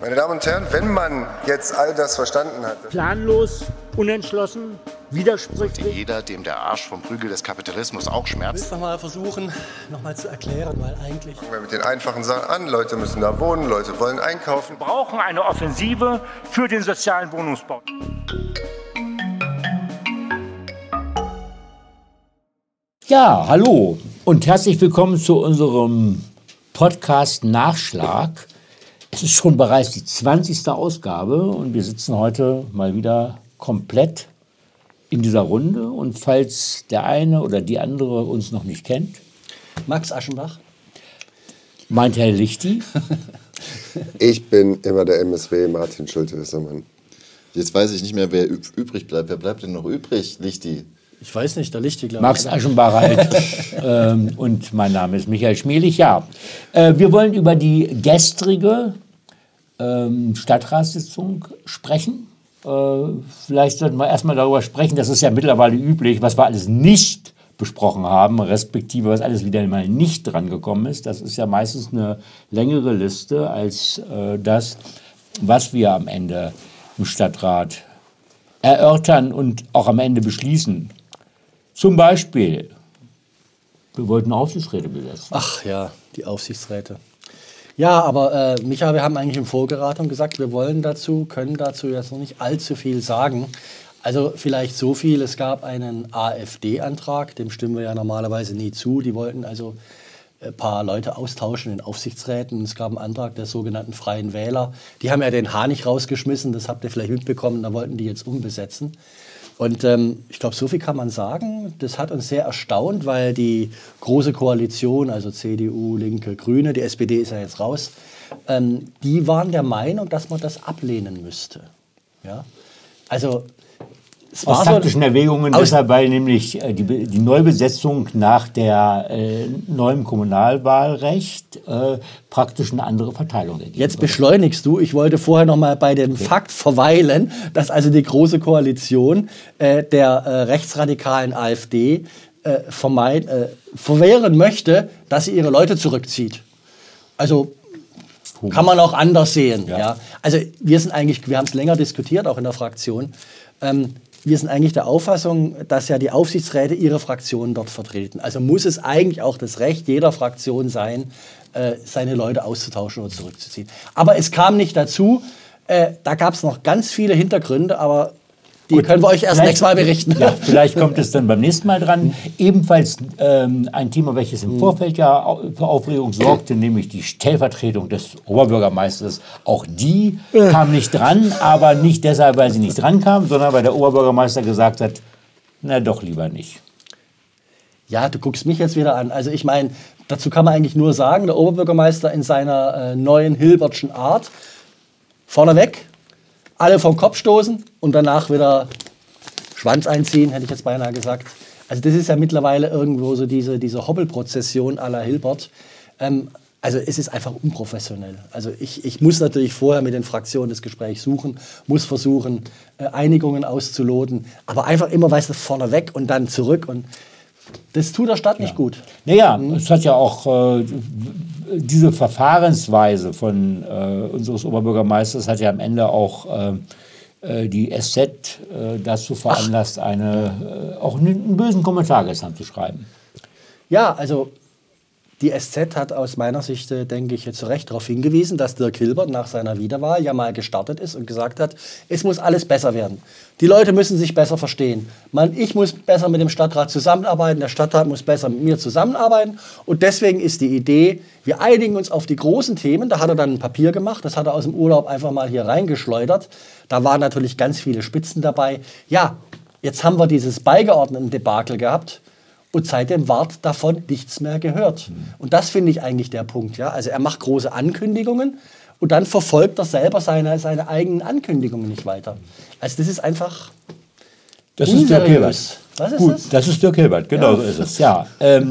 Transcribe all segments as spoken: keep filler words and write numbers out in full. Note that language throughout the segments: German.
Meine Damen und Herren, wenn man jetzt all das verstanden hat... Planlos, unentschlossen, widersprüchlich. Jeder, dem der Arsch vom Prügel des Kapitalismus auch schmerzt. Ich will es nochmal versuchen, nochmal zu erklären, weil eigentlich... Fangen wir mit den einfachen Sachen an. Leute müssen da wohnen, Leute wollen einkaufen. Wir brauchen eine Offensive für den sozialen Wohnungsbau. Ja, hallo und herzlich willkommen zu unserem Podcast Nachschlag. Es ist schon bereits die zwanzigste Ausgabe und wir sitzen heute mal wieder komplett in dieser Runde. Und falls der eine oder die andere uns noch nicht kennt, Max Aschenbach, meint Herr Lichti. Ich bin immer der M S W, Martin Schulte-Wissermann. Jetzt weiß ich nicht mehr, wer üb übrig bleibt. Wer bleibt denn noch übrig, Lichti? Ich weiß nicht, der Lichti, glaube ich. Max Aschenbach halt. ähm, und mein Name ist Michael Schmelig. Ja, äh, wir wollen über die gestrige ähm, Stadtratssitzung sprechen. Äh, vielleicht sollten wir erstmal darüber sprechen, das ist ja mittlerweile üblich, was wir alles nicht besprochen haben, respektive was alles wieder mal nicht drangekommen ist. Das ist ja meistens eine längere Liste als äh, das, was wir am Ende im Stadtrat erörtern und auch am Ende beschließen. Zum Beispiel, wir wollten Aufsichtsräte besetzen. Ach ja, die Aufsichtsräte. Ja, aber äh, Micha, wir haben eigentlich im Vorgeratung gesagt, wir wollen dazu, können dazu jetzt noch nicht allzu viel sagen. Also vielleicht so viel, es gab einen AfD-Antrag, dem stimmen wir ja normalerweise nie zu. Die wollten also ein paar Leute austauschen in Aufsichtsräten. Es gab einen Antrag der sogenannten Freien Wähler. Die haben ja den Hanig rausgeschmissen, das habt ihr vielleicht mitbekommen, da wollten die jetzt umbesetzen. Und ähm, ich glaube, so viel kann man sagen. Das hat uns sehr erstaunt, weil die Große Koalition, also C D U, Linke, Grüne, die S P D ist ja jetzt raus, ähm, die waren der Meinung, dass man das ablehnen müsste. Ja? Also es aus war taktischen so, Erwägungen, deshalb, weil nämlich äh, die, die Neubesetzung nach der äh, neuen Kommunalwahlrecht äh, praktisch eine andere Verteilung ergibt. Jetzt beschleunigst du. Ich wollte vorher noch mal bei dem okay. Fakt verweilen, dass also die Große Koalition äh, der äh, rechtsradikalen AfD äh, vermeid, äh, verwehren möchte, dass sie ihre Leute zurückzieht. Also Puh. kann man auch anders sehen. Ja. Ja. Also wir sind eigentlich, wir haben es länger diskutiert, auch in der Fraktion. Ähm, Wir sind eigentlich der Auffassung, dass ja die Aufsichtsräte ihre Fraktionen dort vertreten. Also muss es eigentlich auch das Recht jeder Fraktion sein, äh, seine Leute auszutauschen oder zurückzuziehen. Aber es kam nicht dazu. Äh, da gab es noch ganz viele Hintergründe, aber die Gut, können wir euch erst nächstes Mal berichten. Ja, vielleicht kommt es dann beim nächsten Mal dran. Ebenfalls ähm, ein Thema, welches im Vorfeld ja für Aufregung sorgte, nämlich die Stellvertretung des Oberbürgermeisters. Auch die kam nicht dran, aber nicht deshalb, weil sie nicht dran kam, sondern weil der Oberbürgermeister gesagt hat, na doch lieber nicht. Ja, du guckst mich jetzt wieder an. Also ich meine, dazu kann man eigentlich nur sagen, der Oberbürgermeister in seiner äh, neuen Hilbertschen Art, vorneweg, alle vom Kopf stoßen und danach wieder Schwanz einziehen, hätte ich jetzt beinahe gesagt. Also das ist ja mittlerweile irgendwo so diese, diese Hobbelprozession à la Hilbert. Ähm, also es ist einfach unprofessionell. Also ich, ich muss natürlich vorher mit den Fraktionen das Gespräch suchen, muss versuchen, äh, Einigungen auszuloten, aber einfach immer, weißt du, vorneweg und dann zurück und das tut der Stadt nicht ja. gut. Naja, mhm. es hat ja auch äh, diese Verfahrensweise von äh, unseres Oberbürgermeisters hat ja am Ende auch äh, die S Z äh, dazu veranlasst, eine, äh, auch einen bösen Kommentar gestern zu schreiben. Ja, also die S Z hat aus meiner Sicht, äh, denke ich, jetzt zu Recht darauf hingewiesen, dass Dirk Hilbert nach seiner Wiederwahl ja mal gestartet ist und gesagt hat, es muss alles besser werden. Die Leute müssen sich besser verstehen. Man, ich muss besser mit dem Stadtrat zusammenarbeiten, der Stadtrat muss besser mit mir zusammenarbeiten. Und deswegen ist die Idee, wir einigen uns auf die großen Themen. Da hat er dann ein Papier gemacht, das hat er aus dem Urlaub einfach mal hier reingeschleudert. Da waren natürlich ganz viele Spitzen dabei. Ja, jetzt haben wir dieses Beigeordneten-Debakel gehabt. Und seitdem ward davon nichts mehr gehört. Und das finde ich eigentlich der Punkt. Ja? Also er macht große Ankündigungen und dann verfolgt er selber seine, seine eigenen Ankündigungen nicht weiter. Also das ist einfach das ist Dirk Hilbert. Was ist Gut, das? das ist Dirk Hilbert, genau ja. so ist es. Ja, ähm,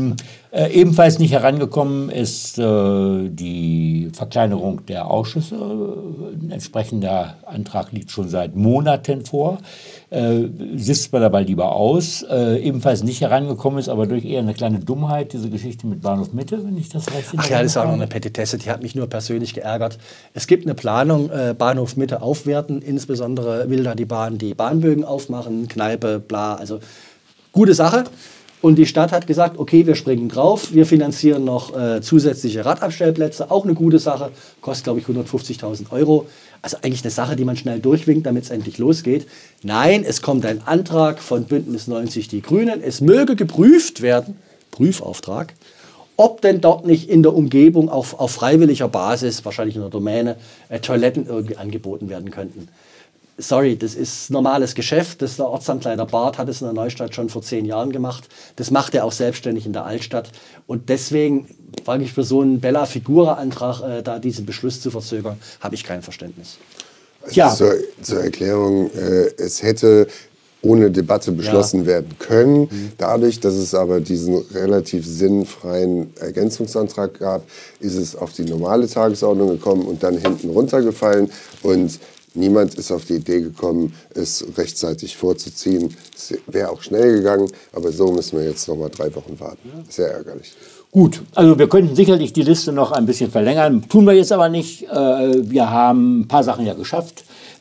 Äh, ebenfalls nicht herangekommen ist äh, die Verkleinerung der Ausschüsse. Ein entsprechender Antrag liegt schon seit Monaten vor. Äh, sitzt man dabei lieber aus. Äh, ebenfalls nicht herangekommen ist, aber durch eher eine kleine Dummheit, diese Geschichte mit Bahnhof Mitte, wenn ich das recht in Ach ja, das ist auch noch eine Petitesse, die hat mich nur persönlich geärgert. Es gibt eine Planung, äh, Bahnhof Mitte aufwerten, insbesondere will da die Bahn die Bahnbögen aufmachen, Kneipe, bla, also gute Sache. Und die Stadt hat gesagt, okay, wir springen drauf, wir finanzieren noch äh, zusätzliche Radabstellplätze, auch eine gute Sache, kostet glaube ich hundertfünfzigtausend Euro. Also eigentlich eine Sache, die man schnell durchwinkt, damit es endlich losgeht. Nein, es kommt ein Antrag von Bündnis neunzig Die Grünen, es möge geprüft werden, Prüfauftrag, ob denn dort nicht in der Umgebung auf, auf freiwilliger Basis, wahrscheinlich in der Domäne, äh, Toiletten irgendwie angeboten werden könnten. Sorry, das ist normales Geschäft. Das der Ortsamtleiter Barth hat es in der Neustadt schon vor zehn Jahren gemacht. Das macht er auch selbstständig in der Altstadt. Und deswegen frage ich für so einen Bella Figura-Antrag, äh, da diesen Beschluss zu verzögern, habe ich kein Verständnis. Also ja. zur, zur Erklärung, äh, es hätte ohne Debatte beschlossen ja. werden können. Mhm. Dadurch, dass es aber diesen relativ sinnfreien Ergänzungsantrag gab, ist es auf die normale Tagesordnung gekommen und dann hinten runtergefallen. Und niemand ist auf die Idee gekommen, es rechtzeitig vorzuziehen. Es wäre auch schnell gegangen, aber so müssen wir jetzt noch mal drei Wochen warten. Sehr ärgerlich. Gut, also wir könnten sicherlich die Liste noch ein bisschen verlängern. Tun wir jetzt aber nicht. Wir haben ein paar Sachen ja geschafft.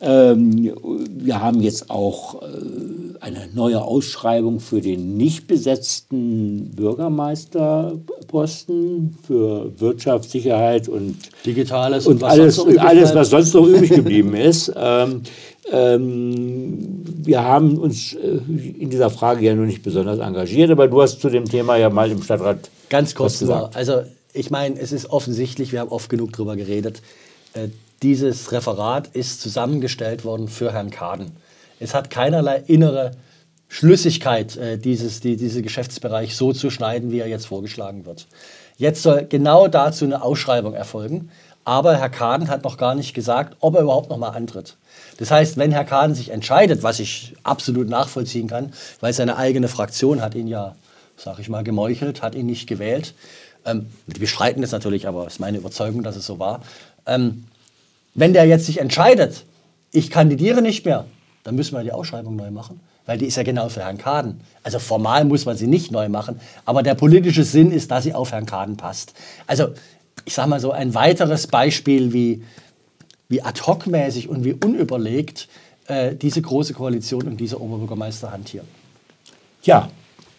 Wir haben jetzt auch eine neue Ausschreibung für den nicht besetzten Bürgermeisterposten für Wirtschaft, Sicherheit und Digitales und, und alles, und alles, was sonst noch übrig geblieben ist. Ähm, ähm, wir haben uns in dieser Frage ja noch nicht besonders engagiert, aber du hast zu dem Thema ja mal im Stadtrat ganz kurz gesagt. Also ich meine, es ist offensichtlich, wir haben oft genug darüber geredet, äh, dieses Referat ist zusammengestellt worden für Herrn Kaden. Es hat keinerlei innere Schlüssigkeit, äh, dieses, die, diesen Geschäftsbereich so zu schneiden, wie er jetzt vorgeschlagen wird. Jetzt soll genau dazu eine Ausschreibung erfolgen, aber Herr Kaden hat noch gar nicht gesagt, ob er überhaupt noch mal antritt. Das heißt, wenn Herr Kaden sich entscheidet, was ich absolut nachvollziehen kann, weil seine eigene Fraktion hat ihn ja, sag ich mal, gemeuchelt, hat ihn nicht gewählt. Ähm, die bestreiten das natürlich, aber es ist meine Überzeugung, dass es so war. Ähm, Wenn der jetzt sich entscheidet, ich kandidiere nicht mehr, dann müssen wir die Ausschreibung neu machen, weil die ist ja genau für Herrn Kaden. Also formal muss man sie nicht neu machen, aber der politische Sinn ist, dass sie auf Herrn Kaden passt. Also ich sage mal so ein weiteres Beispiel, wie, wie ad-hoc-mäßig und wie unüberlegt äh, diese große Koalition und dieser Oberbürgermeister hantieren. Ja,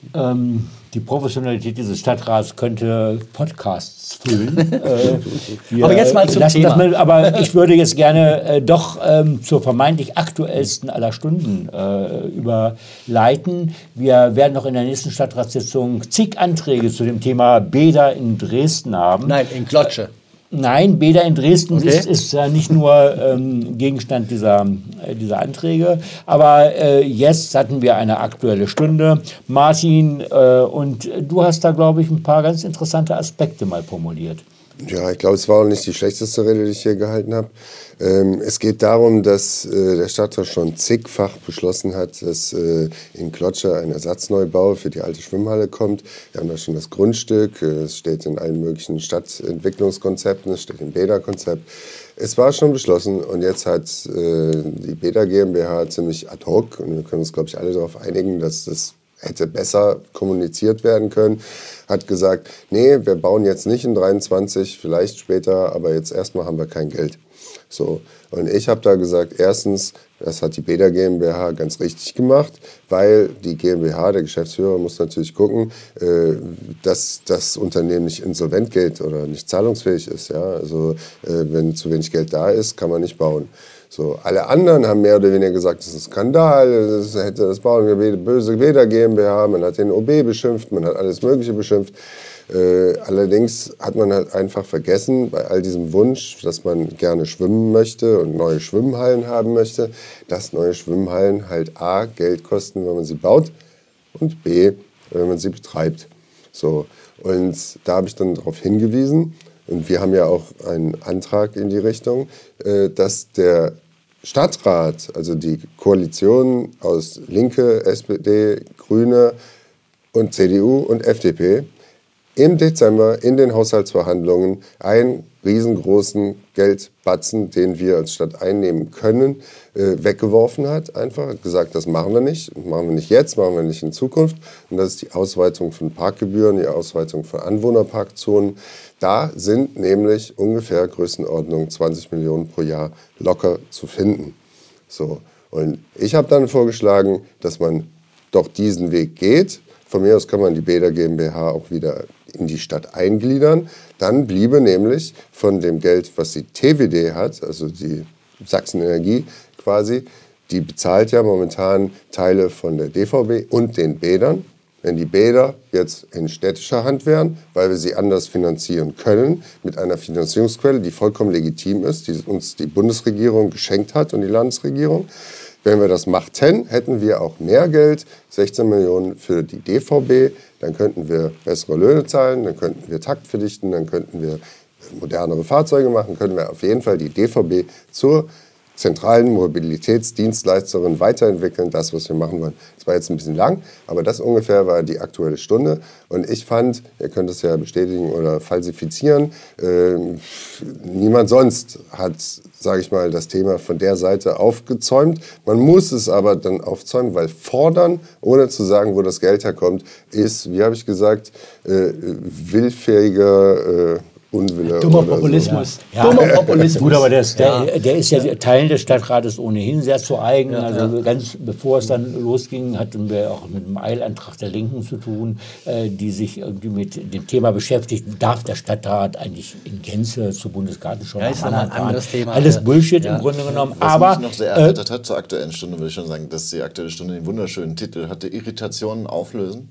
ähm, die Professionalität dieses Stadtrats könnte Podcasts füllen. äh, aber jetzt mal zum Thema. Mal, aber ich würde jetzt gerne äh, doch ähm, zur vermeintlich aktuellsten aller Stunden äh, überleiten. Wir werden noch in der nächsten Stadtratssitzung zig Anträge zu dem Thema Bäder in Dresden haben. Nein, in Klotsche. Nein, Bäder in Dresden okay. ist, ist ja nicht nur ähm, Gegenstand dieser, äh, dieser Anträge, aber äh, jetzt hatten wir eine aktuelle Stunde. Martin, äh, und du hast da, glaube ich, ein paar ganz interessante Aspekte mal formuliert. Ja, ich glaube, es war auch nicht die schlechteste Rede, die ich hier gehalten habe. Ähm, es geht darum, dass äh, der Stadtrat schon zigfach beschlossen hat, dass äh, in Klotsche ein Ersatzneubau für die alte Schwimmhalle kommt. Wir haben da schon das Grundstück, äh, es steht in allen möglichen Stadtentwicklungskonzepten, es steht im Bäder-Konzept. Es war schon beschlossen und jetzt hat äh, die Bäder GmbH ziemlich ad hoc, und wir können uns, glaube ich, alle darauf einigen, dass das hätte besser kommuniziert werden können, hat gesagt, nee, wir bauen jetzt nicht in dreiundzwanzig, vielleicht später, aber jetzt erstmal haben wir kein Geld. So. Und ich habe da gesagt, erstens, das hat die Bäder GmbH ganz richtig gemacht, weil die GmbH, der Geschäftsführer, muss natürlich gucken, äh, dass das Unternehmen nicht insolvent geht oder nicht zahlungsfähig ist. Ja? Also äh, wenn zu wenig Geld da ist, kann man nicht bauen. So, alle anderen haben mehr oder weniger gesagt, das ist ein Skandal, das hätte das Bauen der böse Bäder GmbH, man hat den O B beschimpft, man hat alles Mögliche beschimpft. Äh, allerdings hat man halt einfach vergessen, bei all diesem Wunsch, dass man gerne schwimmen möchte und neue Schwimmhallen haben möchte, dass neue Schwimmhallen halt A, Geld kosten, wenn man sie baut, und B, wenn man sie betreibt. So, und da habe ich dann darauf hingewiesen, und wir haben ja auch einen Antrag in die Richtung, äh, dass der Stadtrat, also die Koalition aus Linke, S P D, Grüne und C D U und F D P, im Dezember in den Haushaltsverhandlungen einen riesengroßen Geldbatzen, den wir als Stadt einnehmen können, äh, weggeworfen hat. Einfach hat gesagt, das machen wir nicht. Machen wir nicht jetzt, machen wir nicht in Zukunft. Und das ist die Ausweitung von Parkgebühren, die Ausweitung von Anwohnerparkzonen. Da sind nämlich ungefähr Größenordnung zwanzig Millionen pro Jahr locker zu finden. So. Und ich habe dann vorgeschlagen, dass man doch diesen Weg geht. Von mir aus kann man die Bäder GmbH auch wieder in die Stadt eingliedern. Dann bliebe nämlich von dem Geld, was die T W D hat, also die Sachsen-Energie quasi, die bezahlt ja momentan Teile von der D V B und den Bädern. Wenn die Bäder jetzt in städtischer Hand wären, weil wir sie anders finanzieren können, mit einer Finanzierungsquelle, die vollkommen legitim ist, die uns die Bundesregierung geschenkt hat und die Landesregierung. Wenn wir das machten, hätten wir auch mehr Geld, sechzehn Millionen für die D V B, dann könnten wir bessere Löhne zahlen, dann könnten wir Takt verdichten, dann könnten wir modernere Fahrzeuge machen, können wir auf jeden Fall die D V B zur zentralen Mobilitätsdienstleisterin weiterentwickeln, das, was wir machen wollen. Das war jetzt ein bisschen lang, aber das ungefähr war die Aktuelle Stunde. Und ich fand, ihr könnt es ja bestätigen oder falsifizieren, äh, niemand sonst hat, sage ich mal, das Thema von der Seite aufgezäumt. Man muss es aber dann aufzäumen, weil fordern, ohne zu sagen, wo das Geld herkommt, ist, wie habe ich gesagt, äh, willfähiger äh, Unwille. Dummer Populismus. Ja. Dummer Populismus. Gut, aber das, der, Ja. der ist ja Teilen des Stadtrates ohnehin sehr zu eigen. Also ganz bevor es dann losging, hatten wir auch mit einem Eilantrag der Linken zu tun, äh, die sich irgendwie mit dem Thema beschäftigt. Darf der Stadtrat eigentlich in Gänze zur Bundesgartenschau Ja, ist dann ein anderes Thema. Alles Bullshit Ja. im Grunde genommen. Was Aber mich noch sehr äh, erheitert hat zur Aktuellen Stunde, würde ich schon sagen, dass die Aktuelle Stunde den wunderschönen Titel hatte, Irritationen auflösen.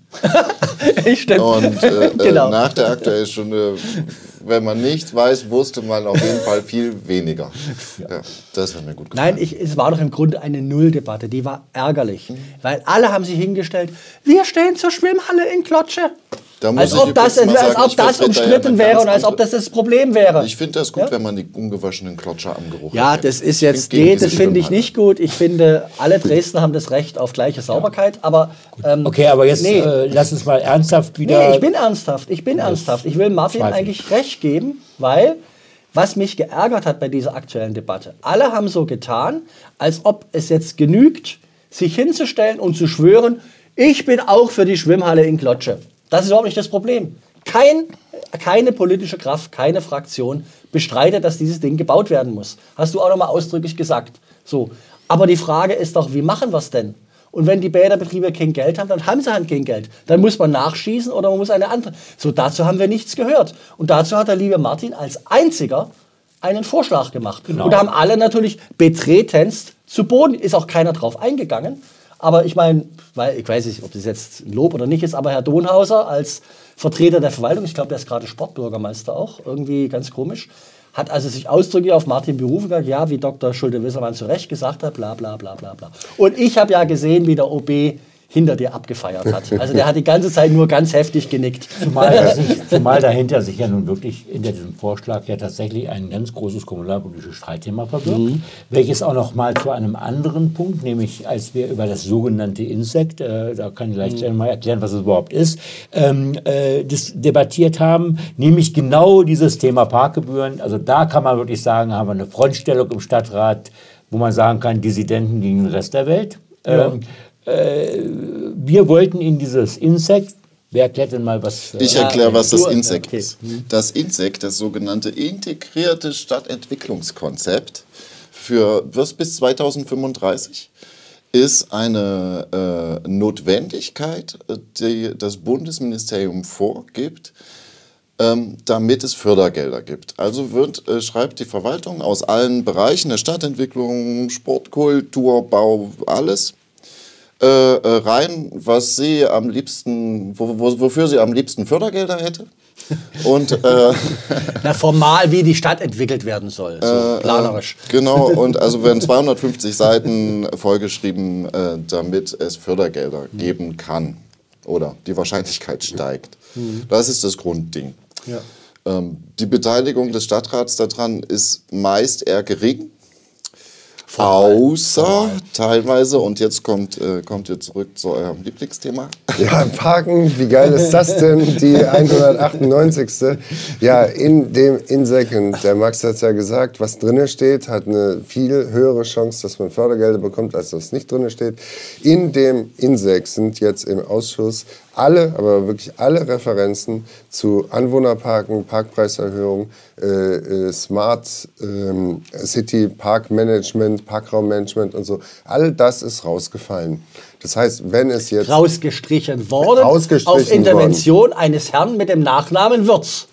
Stimmt. Und äh, Genau. äh, nach der Aktuellen Stunde, wenn man nicht weiß, wusste man auf jeden Fall viel weniger. Ja, das hat mir gut gefallen. Nein, ich, es war doch im Grunde eine Nulldebatte. Die war ärgerlich. Weil alle haben sich hingestellt, wir stehen zur Schwimmhalle in Klotsche. Da muss Als ich ob das, übrigens mal als sagen, ob ich das vertrete da ja umstritten eine wäre ganz und als ob andere- das das Problem wäre. Ich finde das gut, Ja? wenn man die ungewaschenen Klotscher am Geruch Ja, erkennt. das ist jetzt, Gegen nee, diese das finde ich Schwimmhalle. nicht gut. Ich finde, alle Dresdner haben das Recht auf gleiche Sauberkeit, aber ähm, okay, aber jetzt nee. äh, lass uns mal ernsthaft wieder. Nee, ich bin ernsthaft. Ich bin ernsthaft. Ich will Martin zweifle ich. eigentlich recht geben, weil was mich geärgert hat bei dieser aktuellen Debatte, alle haben so getan, als ob es jetzt genügt, sich hinzustellen und zu schwören, ich bin auch für die Schwimmhalle in Klotsche. Das ist überhaupt nicht das Problem. Kein, keine politische Kraft, keine Fraktion bestreitet, dass dieses Ding gebaut werden muss. Hast du auch noch mal ausdrücklich gesagt. So. Aber die Frage ist doch, wie machen wir es denn? Und wenn die Bäderbetriebe kein Geld haben, dann haben sie halt kein Geld. Dann muss man nachschießen oder man muss eine andere. So, dazu haben wir nichts gehört. Und dazu hat der liebe Martin als einziger einen Vorschlag gemacht. Genau. Und da haben alle natürlich betretenst zu Boden, ist auch keiner drauf eingegangen. Aber ich meine, weil ich weiß nicht, ob das jetzt ein Lob oder nicht ist, aber Herr Donhauser als Vertreter der Verwaltung, ich glaube, der ist gerade Sportbürgermeister auch, irgendwie ganz komisch, hat also sich ausdrücklich auf Martin berufen, gesagt, ja, wie Doktor Schulte-Wissermann zu Recht gesagt hat, bla bla bla bla bla. Und ich habe ja gesehen, wie der O B hinter dir abgefeiert hat. Also der hat die ganze Zeit nur ganz heftig genickt. Zumal, das sich, zumal dahinter sich ja nun wirklich hinter diesem Vorschlag ja tatsächlich ein ganz großes kommunalpolitisches Streitthema verbirgt, mhm. welches auch noch mal zu einem anderen Punkt, nämlich als wir über das sogenannte Insekt, äh, da kann ich gleich mhm. mal erklären, was es überhaupt ist, ähm, äh, das debattiert haben, nämlich genau dieses Thema Parkgebühren. Also da kann man wirklich sagen, haben wir eine Frontstellung im Stadtrat, wo man sagen kann, Dissidenten gegen den Rest der Welt. Ja. Ähm, Wir wollten in dieses Insekt, wer erklärt denn mal, was... Ich erkläre, was das du- Insekt okay. ist. Das Insekt, das sogenannte integrierte Stadtentwicklungskonzept für was bis zweitausendfünfunddreißig, ist eine äh, Notwendigkeit, die das Bundesministerium vorgibt, ähm, damit es Fördergelder gibt. Also wird, äh, schreibt die Verwaltung aus allen Bereichen der Stadtentwicklung, Sport, Kultur, Bau, alles, Äh, äh, rein, was sie am liebsten, wo, wo, wofür sie am liebsten Fördergelder hätte. Und äh, Na, formal, wie die Stadt entwickelt werden soll, so äh, planerisch. Genau, und also werden zweihundertfünfzig Seiten vollgeschrieben, äh, damit es Fördergelder geben kann. Oder die Wahrscheinlichkeit steigt. Das ist das Grundding. Ja. Ähm, die Beteiligung des Stadtrats daran ist meist eher gering. Außer teilweise. Und jetzt kommt, äh, kommt ihr zurück zu eurem Lieblingsthema. Ja, Parken, wie geil ist das denn? Die hundertachtundneunzigste Ja, in dem InSecond, der Max hat es ja gesagt, was drinne steht, hat eine viel höhere Chance, dass man Fördergelder bekommt, als was nicht drinne steht. In dem InSec sind jetzt im Ausschuss alle, aber wirklich alle Referenzen zu Anwohnerparken, Parkpreiserhöhung, äh, äh, Smart ähm, City Parkmanagement, Parkraummanagement und so. All das ist rausgefallen. Das heißt, wenn es jetzt rausgestrichen worden, rausgestrichen auf Intervention worden. eines Herrn mit dem Nachnamen Würz.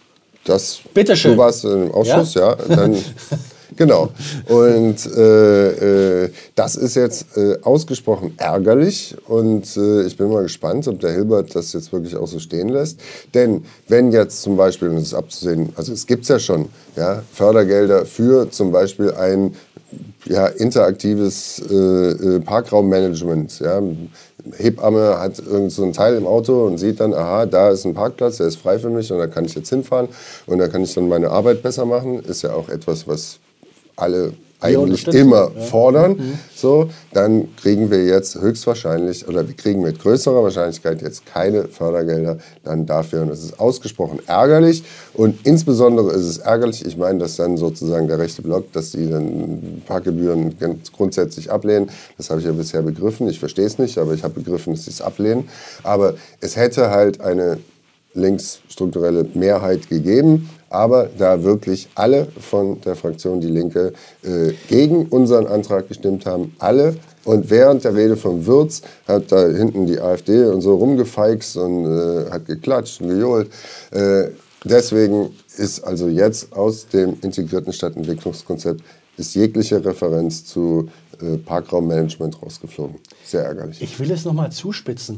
Das, Bitte schön. Du warst im Ausschuss, ja. ja dann, genau. Und äh, äh, das ist jetzt äh, ausgesprochen ärgerlich. Und äh, ich bin mal gespannt, ob der Hilbert das jetzt wirklich auch so stehen lässt. Denn wenn jetzt zum Beispiel, und das ist abzusehen, also es gibt es ja schon, ja, Fördergelder für zum Beispiel ein ja, interaktives äh, Parkraummanagement. Ja. Hebamme hat irgend so ein Teil im Auto und sieht dann, aha, da ist ein Parkplatz, der ist frei für mich und da kann ich jetzt hinfahren und da kann ich dann meine Arbeit besser machen. Ist ja auch etwas, was alle eigentlich immer ja. fordern. Mhm. So, dann kriegen wir jetzt höchstwahrscheinlich, oder wir kriegen mit größerer Wahrscheinlichkeit jetzt keine Fördergelder dann dafür. Und das ist ausgesprochen ärgerlich. Und insbesondere ist es ärgerlich, ich meine, dass dann sozusagen der rechte Block, dass die dann Parkgebühren ganz grundsätzlich ablehnen. Das habe ich ja bisher begriffen. Ich verstehe es nicht, aber ich habe begriffen, dass sie es ablehnen. Aber es hätte halt eine linksstrukturelle Mehrheit gegeben. Aber da wirklich alle von der Fraktion Die Linke äh, gegen unseren Antrag gestimmt haben, alle. Und während der Rede von Würz hat da hinten die AfD und so rumgefeixt und äh, hat geklatscht und gejohlt. Äh, deswegen ist also jetzt aus dem integrierten Stadtentwicklungskonzept ist jegliche Referenz zu äh, Parkraummanagement rausgeflogen. Sehr ärgerlich. Ich will es noch mal zuspitzen.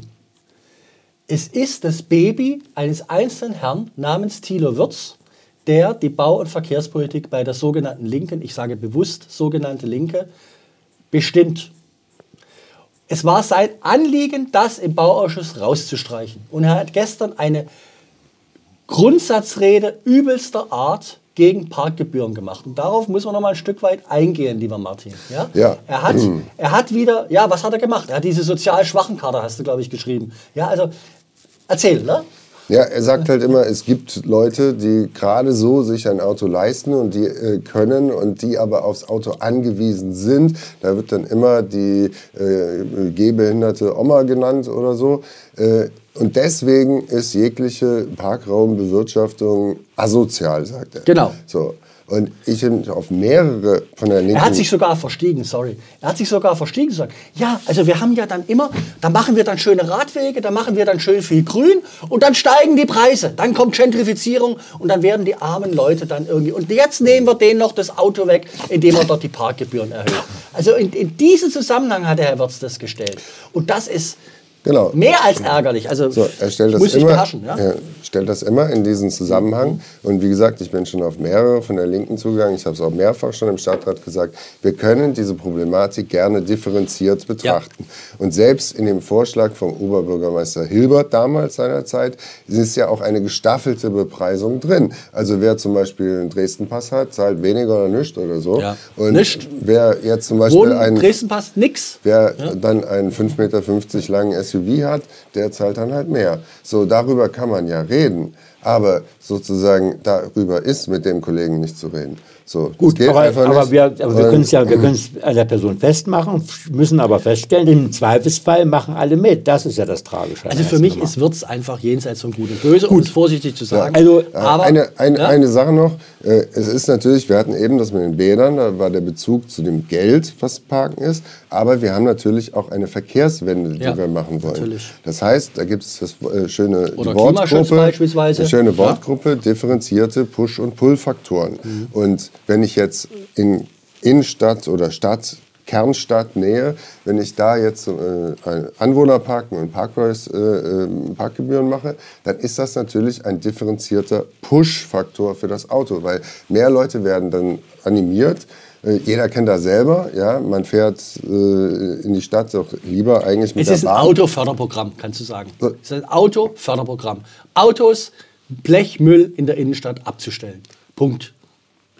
Es ist das Baby eines einzelnen Herrn namens Thilo Würz, der die Bau- und Verkehrspolitik bei der sogenannten Linken, ich sage bewusst sogenannte Linke, bestimmt. Es war sein Anliegen, das im Bauausschuss rauszustreichen. Und er hat gestern eine Grundsatzrede übelster Art gegen Parkgebühren gemacht. Und darauf muss man noch mal ein Stück weit eingehen, lieber Martin. Ja? Ja. Er, hat, er hat wieder, ja, was hat er gemacht? Er hat diese sozial schwachen Karte, hast du, glaube ich, geschrieben. Ja, also, erzähl, ne? Ja, er sagt halt immer, es gibt Leute, die gerade so sich ein Auto leisten und die äh, können und die aber aufs Auto angewiesen sind. Da wird dann immer die äh, gehbehinderte Oma genannt oder so. Äh, und deswegen ist jegliche Parkraumbewirtschaftung asozial, sagt er. Genau. So. Und ich bin auf mehrere von der Linken... Er hat sich sogar verstiegen, sorry. Er hat sich sogar verstiegen gesagt, ja, also wir haben ja dann immer, da machen wir dann schöne Radwege, da machen wir dann schön viel Grün und dann steigen die Preise. Dann kommt Gentrifizierung und dann werden die armen Leute dann irgendwie... Und jetzt nehmen wir denen noch das Auto weg, indem wir dort die Parkgebühren erhöhen. Also in, in diesen Zusammenhang hat der Herr Wirtz das gestellt. Und das ist... Genau. Mehr als ärgerlich. Also so, er stellt das muss immer, beherrschen, ja? Er stellt das immer in diesen Zusammenhang. Und wie gesagt, ich bin schon auf mehrere von der Linken zugegangen. Ich habe es auch mehrfach schon im Stadtrat gesagt. Wir können diese Problematik gerne differenziert betrachten. Ja. Und selbst in dem Vorschlag vom Oberbürgermeister Hilbert damals seinerzeit ist ja auch eine gestaffelte Bepreisung drin. Also wer zum Beispiel einen Dresden-Pass hat, zahlt weniger oder nichts oder so. Ja. Und nicht. wer jetzt zum Beispiel Wohnen, einen Dresden-Pass, nix. Wer ja. dann einen fünf Meter fünfzig langen S U V hat, der zahlt dann halt mehr. So, darüber kann man ja reden. Aber sozusagen darüber ist mit dem Kollegen nicht zu reden. So, gut, geht aber, einfach aber nicht. wir, aber wir können es ja wir können's an der Person festmachen, müssen aber feststellen, im Zweifelsfall machen alle mit. Das ist ja das Tragische. Also für mich ist Wirtz einfach jenseits von Gut und Böse, um es vorsichtig zu sagen. Ja. Also, aber, eine, eine, ja? eine Sache noch, äh, es ist natürlich, wir hatten eben das mit den Bädern, da war der Bezug zu dem Geld, was Parken ist, aber wir haben natürlich auch eine Verkehrswende, die ja, wir machen wollen. Natürlich. Das heißt, da gibt es das äh, schöne Oder die Wortgruppe, beispielsweise. eine schöne Wortgruppe, ja? differenzierte Push- und Pull-Faktoren. Mhm. Und wenn ich jetzt in Innenstadt oder Stadt, Kernstadtnähe, wenn ich da jetzt äh, Anwohnerparken und Parkpreis, äh, äh, Parkgebühren mache, dann ist das natürlich ein differenzierter Push-Faktor für das Auto, weil mehr Leute werden dann animiert. Äh, jeder kennt das selber, ja, man fährt äh, in die Stadt doch lieber eigentlich mit der Bahn. Es ist ein Autoförderprogramm, kannst du sagen. Es ist ein Autoförderprogramm. Autos, Blechmüll in der Innenstadt abzustellen. Punkt.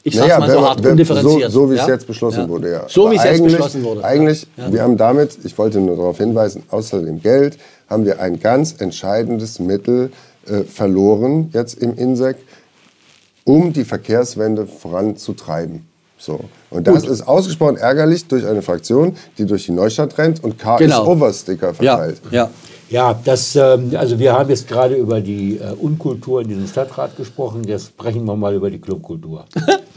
Ich sag's naja, mal so wenn, hart, wenn, undifferenziert. So, so wie ja? es jetzt beschlossen ja. wurde, ja. So Aber wie es jetzt eigentlich- beschlossen wurde. Eigentlich, Ja. wir haben damit, ich wollte nur darauf hinweisen, außer dem Geld, haben wir ein ganz entscheidendes Mittel äh, verloren jetzt im I N S E C, um die Verkehrswende voranzutreiben. So. Und das ist ausgesprochen ärgerlich durch eine Fraktion, die durch die Neustadt rennt und K Genau. ist Oversticker Ja, verteilt. ja. Ja, das, ähm, also wir haben jetzt gerade über die äh, Unkultur in diesem Stadtrat gesprochen. Jetzt sprechen wir mal über die Clubkultur.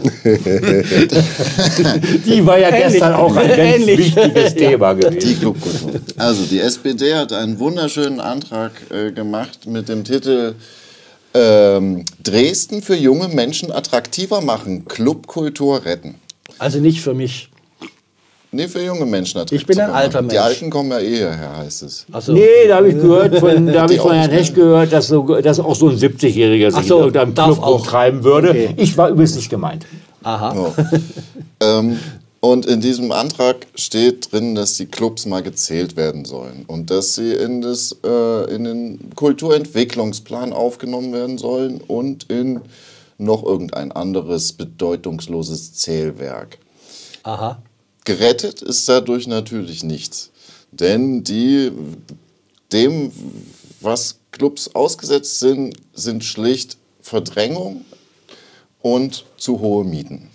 Die war ja Ähnlich. gestern auch ein ganz Ähnlich. wichtiges Thema gewesen. Die Clubkultur. Also die S P D hat einen wunderschönen Antrag äh, gemacht mit dem Titel ähm, Dresden für junge Menschen attraktiver machen, Clubkultur retten. Also nicht für mich. Nee, für junge Menschen attraktiver Ich bin ein machen. alter Die Mensch. Alten kommen ja eh hierher, heißt es. Ach so. Nee, da habe ich gehört, von, da habe ich Die von auch Herrn nicht Hecht gehört, dass, so, dass auch so ein siebzigjähriger sich Ach so, in irgendeinem darf Club auch. rumtreiben würde. Okay. Ich war übrigens nicht gemeint. Aha. So. ähm, und in diesem Antrag steht drin, dass die Clubs mal gezählt werden sollen und dass sie in, das, äh, in den Kulturentwicklungsplan aufgenommen werden sollen und in noch irgendein anderes bedeutungsloses Zählwerk. Aha. Gerettet ist dadurch natürlich nichts, denn die, dem, was Clubs ausgesetzt sind, sind schlicht Verdrängung und zu hohe Mieten.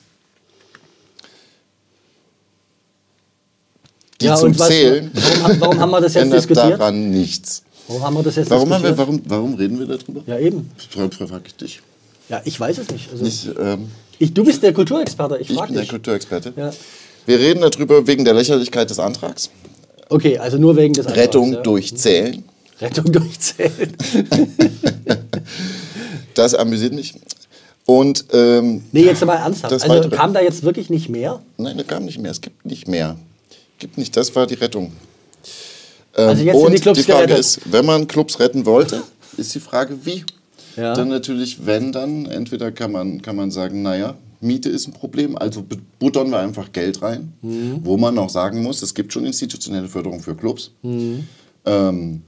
Die Ja, zum und was- Zählen warum, warum haben wir das jetzt ändert diskutiert? daran nichts. Warum haben wir das jetzt Warum, haben wir, diskutiert? warum, warum reden wir darüber? Ja, eben. Frage ich dich. Ja, ich weiß es nicht. Also, Ich, ähm, ich, du bist der Kulturexperte, ich ich frage bin der dich. Kulturexperte. Ja. Wir reden darüber wegen der Lächerlichkeit des Antrags. Okay, also nur wegen des Antrags, Rettung ja. durch Zählen. Rettung durchzählen. Das amüsiert mich. Und ähm, Nee, jetzt mal ernsthaft. Das Also Weitere. kam da jetzt wirklich nicht mehr? nein, da kam nicht mehr. Es gibt nicht mehr. Gibt nicht. Das war die Rettung. Ähm, Also jetzt sind und die Clubs Frage gerettet. ist, wenn man Clubs retten wollte, ist die Frage, wie? Ja. Dann natürlich, wenn dann, entweder kann man, kann man sagen, naja, Miete ist ein Problem, also buttern wir einfach Geld rein, Mhm. wo man auch sagen muss, es gibt schon institutionelle Förderung für Clubs. Mhm. Ähm,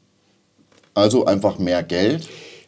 also einfach mehr Geld.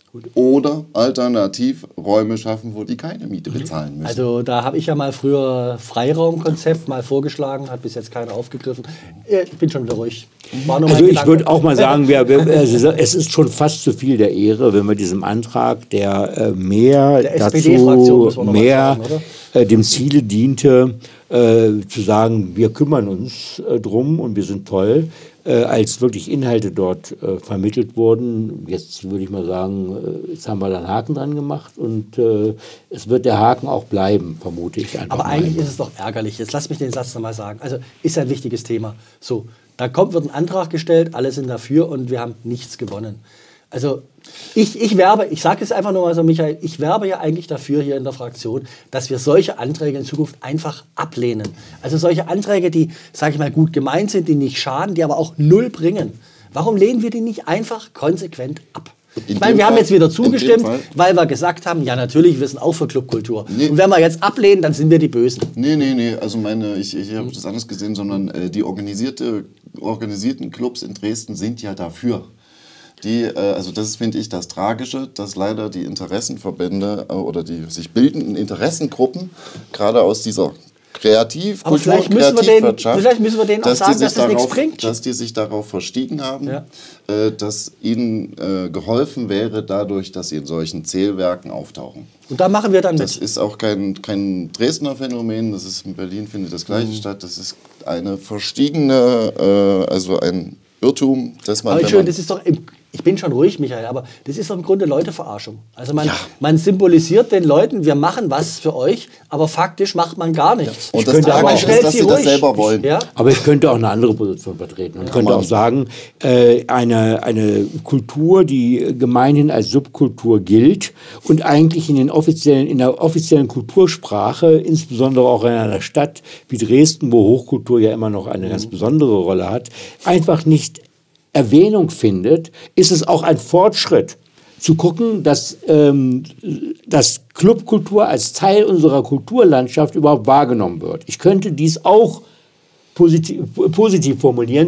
Oder alternativ Räume schaffen, wo die keine Miete bezahlen müssen. Also da habe ich ja mal früher Freiraumkonzept mal vorgeschlagen, hat bis jetzt keiner aufgegriffen. Äh, Ich bin schon wieder ruhig. War nur mein Also ich Gedanke. würde auch mal sagen, wir, wir, also es ist schon fast zu viel der Ehre, wenn wir diesem Antrag, der äh, mehr Der S P D-Fraktion dazu, muss man noch mal mehr sagen, äh, dem Ziele diente, äh, zu sagen, wir kümmern uns äh, drum und wir sind toll, äh, als wirklich Inhalte dort äh, vermittelt wurden. Jetzt würde ich mal sagen, äh, jetzt haben wir da einen Haken dran gemacht und äh, es wird der Haken auch bleiben, vermute ich einfach Aber mal. eigentlich ist es doch ärgerlich. Jetzt lass mich den Satz nochmal sagen. Also ist ein wichtiges Thema. So, da kommt, wird ein Antrag gestellt, alle sind dafür und wir haben nichts gewonnen. Also ich, ich werbe, ich sage es einfach nur mal so, Michael, ich werbe ja eigentlich dafür hier in der Fraktion, dass wir solche Anträge in Zukunft einfach ablehnen. Also solche Anträge, die, sage ich mal, gut gemeint sind, die nicht schaden, die aber auch null bringen. Warum lehnen wir die nicht einfach konsequent ab? In Ich meine, dem wir haben Fall- jetzt wieder in dem zugestimmt, Fall- weil wir gesagt haben, ja natürlich, wir sind auch für Clubkultur. Nee. Und wenn wir jetzt ablehnen, dann sind wir die Bösen. Nee, nee, nee, also meine, ich, ich habe das anders gesehen, sondern äh, die organisierte, organisierten Clubs in Dresden sind ja dafür. Die, äh, also das ist, finde ich, das Tragische, dass leider die Interessenverbände äh, oder die sich bildenden Interessengruppen, gerade aus dieser Kreativ, Aber Kultur, vielleicht müssen wir denen- Kreativwirtschaft, vielleicht müssen wir denen auch dass die sagen, sich dass das nichts darauf- bringt. Dass die sich darauf verstiegen haben, Ja. äh, dass ihnen äh, geholfen wäre dadurch, dass sie in solchen Zählwerken auftauchen. Und da machen wir dann Das mit. ist auch kein, kein Dresdner Phänomen, das ist in Berlin findet das Mhm. Gleiche statt. Das ist eine verstiegene, äh, also ein Irrtum, dass man, Aber wenn schön, man das ist doch, im, ich bin schon ruhig, Michael, aber das ist doch im Grunde Leuteverarschung. Also man, man symbolisiert den Leuten, wir machen was für euch, aber faktisch macht man gar nichts. und Ich das könnte aber Tragische auch- ist, dass sie das selber wollen. Ja? Aber ich könnte auch eine andere Position vertreten und könnte auch sagen, äh, eine, eine Kultur, die gemeinhin als Subkultur gilt und eigentlich in, den offiziellen, in der offiziellen Kultursprache, insbesondere auch in einer Stadt wie Dresden, wo Hochkultur ja immer noch eine ganz besondere Rolle hat, einfach nicht Erwähnung findet, ist es auch ein Fortschritt zu gucken, dass, ähm, dass Clubkultur als Teil unserer Kulturlandschaft überhaupt wahrgenommen wird. Ich könnte dies auch positiv, positiv formulieren.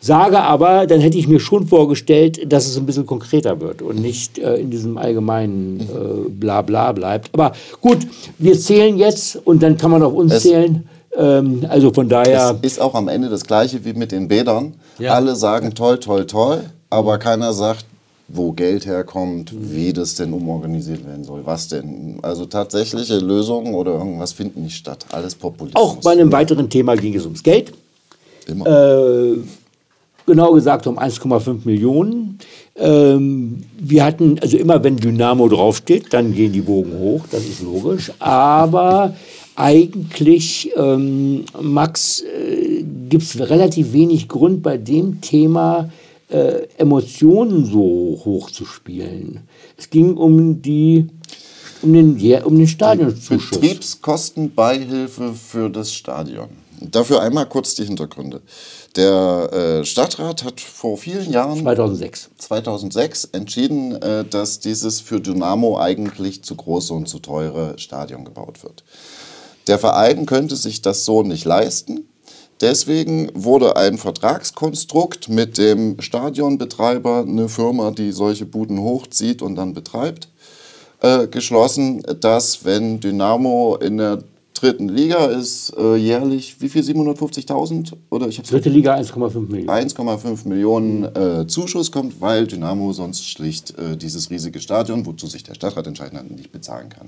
Sage aber, dann hätte ich mir schon vorgestellt, dass es ein bisschen konkreter wird und nicht äh, in diesem allgemeinen äh, Blabla bleibt. Aber gut, wir zählen jetzt und dann kann man auf uns Es- zählen. Ähm, also von daher, Es ist auch am Ende das Gleiche wie mit den Bädern. Ja. Alle sagen toll, toll, toll, aber keiner sagt, wo Geld herkommt, wie das denn umorganisiert werden soll, was denn. Also tatsächliche Lösungen oder irgendwas finden nicht statt. Alles Populismus. auch bei einem weiteren Thema ging es ums Geld. Immer. Äh, genau gesagt um eins Komma fünf Millionen. Ähm, wir hatten, also immer wenn Dynamo draufsteht, dann gehen die Wogen hoch, das ist logisch. Aber eigentlich, ähm, Max, äh, gibt es relativ wenig Grund bei dem Thema, äh, Emotionen so hoch zu spielen. Es ging um die, um den, ja, um den Stadionzuschuss. Betriebskostenbeihilfe für das Stadion. Dafür einmal kurz die Hintergründe. Der äh, Stadtrat hat vor vielen Jahren, zweitausendsechs. zweitausendsechs, entschieden, äh, dass dieses für Dynamo eigentlich zu große und zu teure Stadion gebaut wird. Der Verein könnte sich das so nicht leisten. Deswegen wurde ein Vertragskonstrukt mit dem Stadionbetreiber, eine Firma, die solche Buden hochzieht und dann betreibt, äh, geschlossen, dass wenn Dynamo in der dritten Liga ist, äh, jährlich, wie viel, siebenhundertfünfzigtausend? Oder ich hab's Dritte Liga eins Komma fünf Millionen. eins Komma fünf Millionen äh, Zuschuss kommt, weil Dynamo sonst schlicht äh, dieses riesige Stadion, wozu sich der Stadtrat entscheiden hat, nicht bezahlen kann.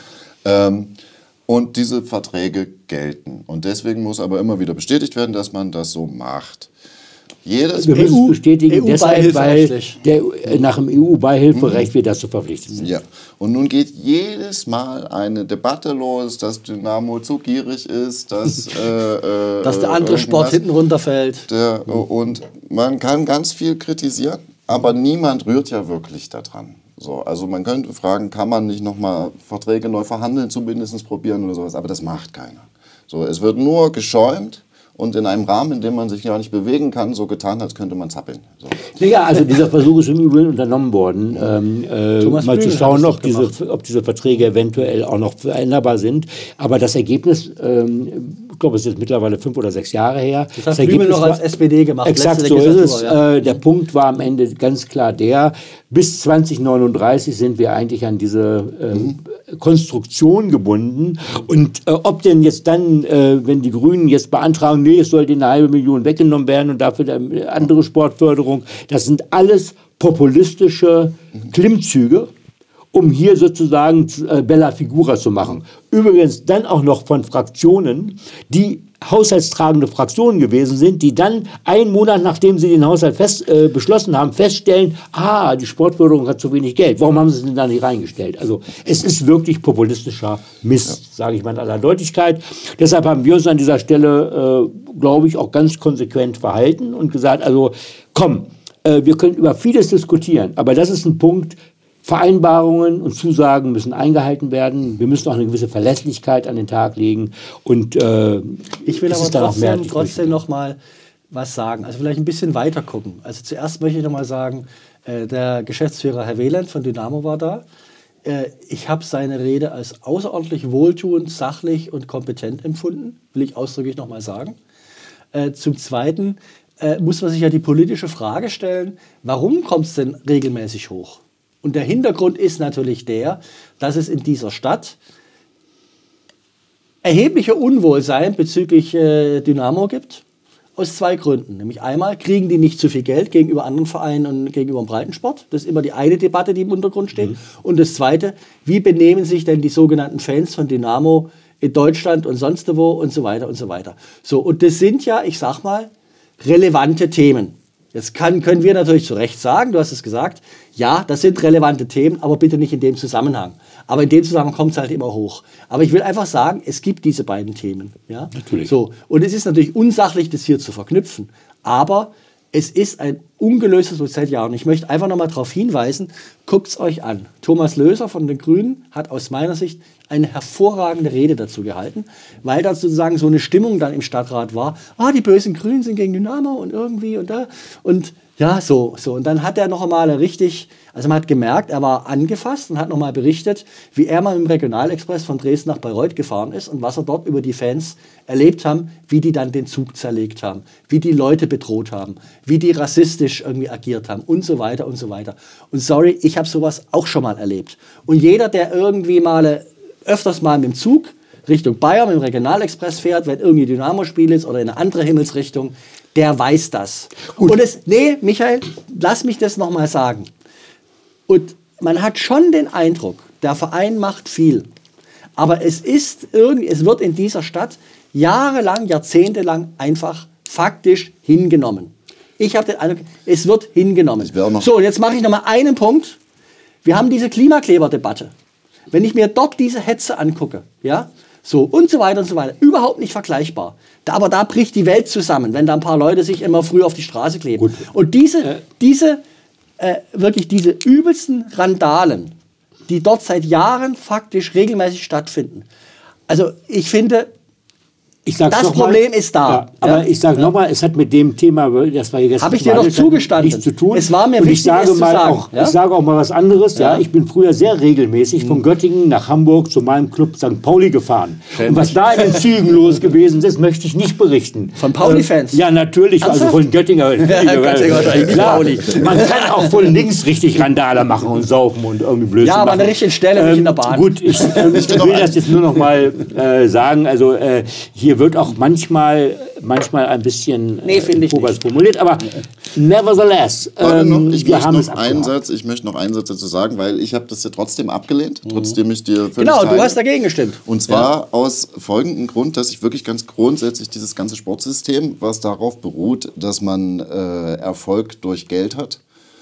Ähm, und diese Verträge gelten. Und deswegen muss aber immer wieder bestätigt werden, dass man das so macht. Jedes Wir müssen es bestätigen, E U deshalb, weil beihilferechtlich. der, äh, nach dem E U-Beihilferecht wir dazu verpflichtet sind. Ja, und nun geht jedes Mal eine Debatte los, dass Dynamo zu gierig ist, dass, äh, äh, Dass der andere Sport irgendwas- hinten runterfällt. Der, und man kann ganz viel kritisieren, aber niemand rührt ja wirklich daran. So, also man könnte fragen, kann man nicht nochmal Verträge neu verhandeln, zumindest probieren oder sowas, aber das macht keiner. So, es wird nur geschäumt und in einem Rahmen, in dem man sich gar nicht bewegen kann, so getan, als könnte man zappeln. So. Ja, also dieser Versuch ist im Übrigen unternommen worden, ähm, äh, Thomas mal zu Blümel schauen, hat es ob doch gemacht. diese, ob diese Verträge eventuell auch noch veränderbar sind. Aber das Ergebnis, ähm, ich glaube, es ist jetzt mittlerweile fünf oder sechs Jahre her. Das hat Blümel noch war- als S P D gemacht. Exakt letzte so ist es. Legislatur, ja. Äh, der Punkt war am Ende ganz klar der, bis zwanzig neununddreißig sind wir eigentlich an diese ähm, Konstruktion gebunden. Und äh, ob denn jetzt dann, äh, wenn die Grünen jetzt beantragen, nee, es soll eine halbe Million weggenommen werden und dafür eine andere Sportförderung, das sind alles populistische Klimmzüge, um hier sozusagen äh, Bella Figura zu machen. Übrigens dann auch noch von Fraktionen, die haushaltstragende Fraktionen gewesen sind, die dann einen Monat, nachdem sie den Haushalt fest, äh, beschlossen haben, feststellen, ah, die Sportförderung hat zu wenig Geld. Warum haben sie es denn da nicht reingestellt? Also es ist wirklich populistischer Mist, sage ich mal in aller Deutlichkeit. Deshalb haben wir uns an dieser Stelle, äh, glaube ich, auch ganz konsequent verhalten und gesagt, also komm, äh, wir können über vieles diskutieren, aber das ist ein Punkt, Vereinbarungen und Zusagen müssen eingehalten werden. Wir müssen auch eine gewisse Verlässlichkeit an den Tag legen. Und, äh, Ich will es aber ist dann auch trotzdem, mehrheitlich trotzdem noch mal was sagen. Also vielleicht ein bisschen weiter gucken. Also zuerst möchte ich noch mal sagen, äh, der Geschäftsführer Herr Wieland von Dynamo war da. Äh, ich habe seine Rede als außerordentlich wohltuend, sachlich und kompetent empfunden. Will ich ausdrücklich noch mal sagen. Äh, zum Zweiten äh, muss man sich ja die politische Frage stellen, warum kommt es denn regelmäßig hoch? Und der Hintergrund ist natürlich der, dass es in dieser Stadt erhebliche Unwohlsein bezüglich äh, Dynamo gibt. Aus zwei Gründen. Nämlich einmal kriegen die nicht zu viel Geld gegenüber anderen Vereinen und gegenüber dem Breitensport. Das ist immer die eine Debatte, die im Untergrund steht. Mhm. Und das zweite, wie benehmen sich denn die sogenannten Fans von Dynamo in Deutschland und sonst wo und so weiter und so weiter. So, und das sind ja, ich sag mal, relevante Themen. Jetzt kann, können wir natürlich zu Recht sagen, du hast es gesagt, ja, das sind relevante Themen, aber bitte nicht in dem Zusammenhang. Aber in dem Zusammenhang kommt es halt immer hoch. Aber ich will einfach sagen, es gibt diese beiden Themen. Ja? Natürlich. So, und es ist natürlich unsachlich, das hier zu verknüpfen. Aber es ist ein ungelöstes Prozess. Ja, und ich möchte einfach noch mal darauf hinweisen, guckt es euch an. Thomas Löser von den Grünen hat aus meiner Sicht eine hervorragende Rede dazu gehalten, weil da sozusagen so eine Stimmung dann im Stadtrat war, ah, die bösen Grünen sind gegen Dynamo und irgendwie und da. Und Ja, so, so. Und dann hat er noch einmal richtig, also man hat gemerkt, er war angefasst und hat noch mal berichtet, wie er mal im Regionalexpress von Dresden nach Bayreuth gefahren ist und was er dort über die Fans erlebt haben, wie die dann den Zug zerlegt haben, wie die Leute bedroht haben, wie die rassistisch irgendwie agiert haben und so weiter und so weiter. Und sorry, ich habe sowas auch schon mal erlebt. Und jeder, der irgendwie mal öfters mal mit dem Zug Richtung Bayern mit dem Regionalexpress fährt, wenn irgendwie Dynamo-Spiel ist oder in eine andere Himmelsrichtung, der weiß das. Gut. Und es, nee, Michael, lass mich das nochmal sagen. Und man hat schon den Eindruck, der Verein macht viel. Aber es ist irgendwie, es wird in dieser Stadt jahrelang, jahrzehntelang einfach faktisch hingenommen. Ich habe den Eindruck, es wird hingenommen. So, und jetzt mache ich nochmal einen Punkt. Wir haben diese Klimakleber-Debatte. Wenn ich mir dort diese Hetze angucke, ja, so und so weiter und so weiter, überhaupt nicht vergleichbar. Da, aber da bricht die Welt zusammen, wenn da ein paar Leute sich immer früh auf die Straße kleben. Gut. Und diese, äh. diese äh, wirklich diese übelsten Randalen, die dort seit Jahren faktisch regelmäßig stattfinden. Also ich finde, Ich sag's das noch Problem mal, ist da. Ja, aber ja. ich sage ja. nochmal, es hat mit dem Thema, das war hier gestern, habe ich dir doch zugestanden, nichts zu tun. Es war mir und wichtig, ich sage es mal zu sagen. Auch, Ja? Ich sage auch mal was anderes. Ja. Ja. Ich bin früher sehr regelmäßig von Göttingen nach Hamburg zu meinem Club Sankt Pauli gefahren. Schön. Und was da in den Zügen los gewesen ist, möchte ich nicht berichten. Von Pauli-Fans? Äh, ja, natürlich. Ernsthaft? Also von Göttingen. Ja, Klar, man kann auch von links richtig Randale machen und saufen und irgendwie Blödsinn Ja, aber an machen. der richtigen Stelle, Ähm, nicht in der Bahn. Gut, ich, ähm, ich will das jetzt nur noch mal äh, sagen. Also äh, hier wird auch manchmal, manchmal ein bisschen nee, finde ich äh, formuliert, aber nevertheless, ähm, noch, ich wir möchte haben es noch einen abgehakt. Satz, ich möchte noch einen Satz dazu sagen, weil ich habe das ja trotzdem abgelehnt, trotzdem ich dir völlig Genau, teile. du hast dagegen gestimmt. Und zwar aus folgendem Grund, dass ich wirklich ganz grundsätzlich dieses ganze Sportsystem, was darauf beruht, dass man äh, Erfolg durch Geld hat,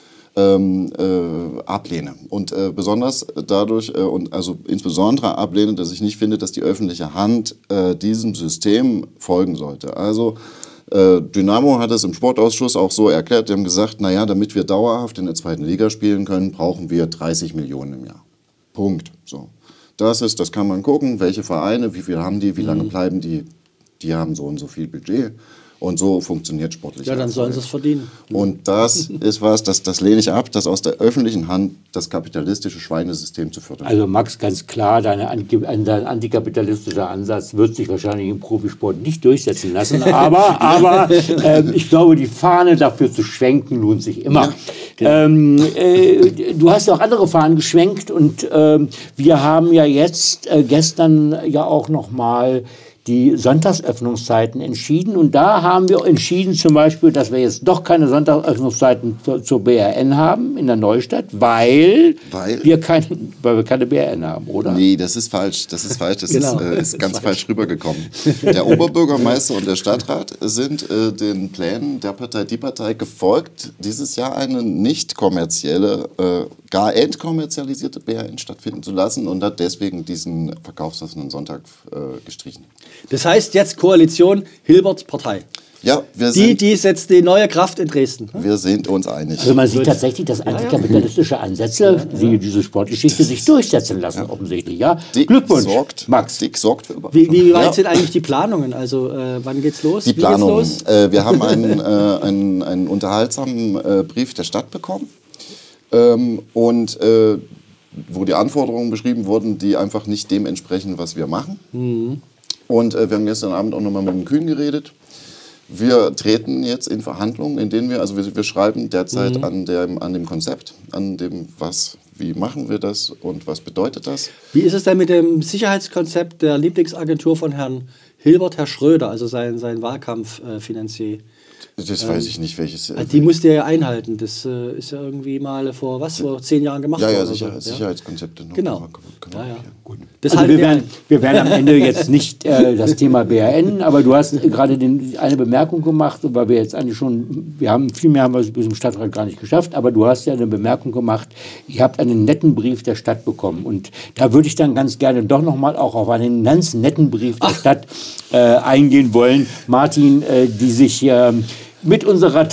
ähm, äh, ablehne. Und äh, besonders dadurch, äh, und also insbesondere ablehne, dass ich nicht finde, dass die öffentliche Hand äh, diesem System folgen sollte. Also äh, Dynamo hat es im Sportausschuss auch so erklärt, die haben gesagt, naja, damit wir dauerhaft in der zweiten Liga spielen können, brauchen wir dreißig Millionen im Jahr. Punkt. So. Das ist, das kann man gucken, welche Vereine, wie viel haben die, wie lange bleiben die, die haben so und so viel Budget. Und so funktioniert sportlich. Ja, dann sollen sie es verdienen. Und das ist was, das, das lehne ich ab, dass aus der öffentlichen Hand das kapitalistische Schweinesystem zu fördern. Also Max, ganz klar, deine, dein antikapitalistischer Ansatz wird sich wahrscheinlich im Profisport nicht durchsetzen lassen. Aber, aber äh, ich glaube, die Fahne dafür zu schwenken lohnt sich immer. Ja, genau. ähm, äh, du hast ja auch andere Fahnen geschwenkt und äh, wir haben ja jetzt äh, gestern ja auch noch mal die Sonntagsöffnungszeiten entschieden. Und da haben wir entschieden zum Beispiel, dass wir jetzt doch keine Sonntagsöffnungszeiten zur, zur B R N haben in der Neustadt, weil, weil? Wir, kein, weil wir keine B R N haben, oder? Nee, das ist falsch. Das ist falsch. Das Genau. ist, äh, ist ganz falsch rübergekommen. Der Oberbürgermeister und der Stadtrat sind äh, den Plänen der Partei Die Partei gefolgt, dieses Jahr eine nicht kommerzielle, äh, gar entkommerzialisierte B R N stattfinden zu lassen und hat deswegen diesen verkaufsoffenen Sonntag äh, gestrichen. Das heißt jetzt Koalition Hilberts Partei. Ja, wir Die, sind, die setzt die neue Kraft in Dresden. wir sind uns einig. Also man sieht tatsächlich, dass antikapitalistische Ansätze, die diese Sportgeschichte sich durchsetzen lassen, offensichtlich. Ja? Dick Glückwunsch, sorgt, Max. Dick sorgt für Überraschung. Wie, wie weit Ja. sind eigentlich die Planungen? Also äh, wann geht's los? Die Wie geht's Planung. los? Äh, wir haben einen, äh, einen, einen unterhaltsamen äh, Brief der Stadt bekommen. Ähm, und äh, wo die Anforderungen beschrieben wurden, die einfach nicht dem entsprechen, was wir machen. Mhm. Und äh, wir haben gestern Abend auch nochmal mit dem Kühn geredet. Wir treten jetzt in Verhandlungen, in denen wir, also wir, wir schreiben derzeit Mhm. an, dem, an dem Konzept, an dem, was, wie machen wir das und was bedeutet das. Wie ist es denn mit dem Sicherheitskonzept der Lieblingsagentur von Herrn Hilbert, Herr Schröder, also sein, sein Wahlkampffinanzier? Das weiß ich nicht, welches. Also die musst ihr ja einhalten. Das äh, ist ja irgendwie mal vor was, vor zehn Jahren gemacht ja, ja, worden. Sicher, oder so, ja? Sicherheitskonzepte. Noch Genau. Kann man, kann man Ja, ja. Gut. Das Also halten wir, wir werden, ein. wir werden am Ende jetzt nicht äh, das Thema B R N, aber du hast gerade den, eine Bemerkung gemacht, weil wir jetzt eigentlich schon, wir haben viel mehr haben wir bis zum Stadtrat gar nicht geschafft, aber du hast ja eine Bemerkung gemacht, ihr habt einen netten Brief der Stadt bekommen und da würde ich dann ganz gerne doch nochmal auch auf einen ganz netten Brief der Stadt äh, eingehen wollen, Martin, äh, die sich äh, mit unserer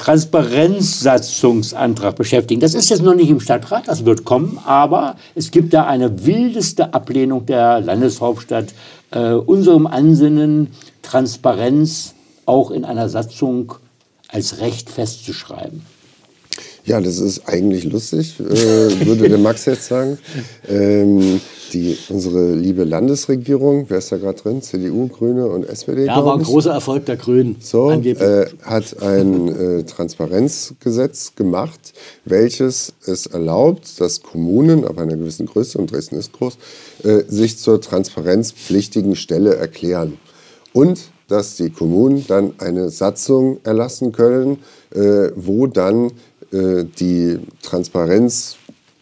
Transparenzsatzungsantrag beschäftigen. Das ist jetzt noch nicht im Stadtrat, das wird kommen, aber es gibt da eine wildeste Ablehnung der Landeshauptstadt äh, unserem Ansinnen, Transparenz auch in einer Satzung als Recht festzuschreiben. Ja, das ist eigentlich lustig, äh, würde der Max jetzt sagen. Ähm, die, unsere liebe Landesregierung, wer ist da gerade drin? C D U, Grüne und S P D? Ja, war ein großer Erfolg der Grünen. So, äh, hat ein äh, Transparenzgesetz gemacht, welches es erlaubt, dass Kommunen ab einer gewissen Größe, und Dresden ist groß, äh, sich zur transparenzpflichtigen Stelle erklären. Und dass die Kommunen dann eine Satzung erlassen können, äh, wo dann äh, die Transparenz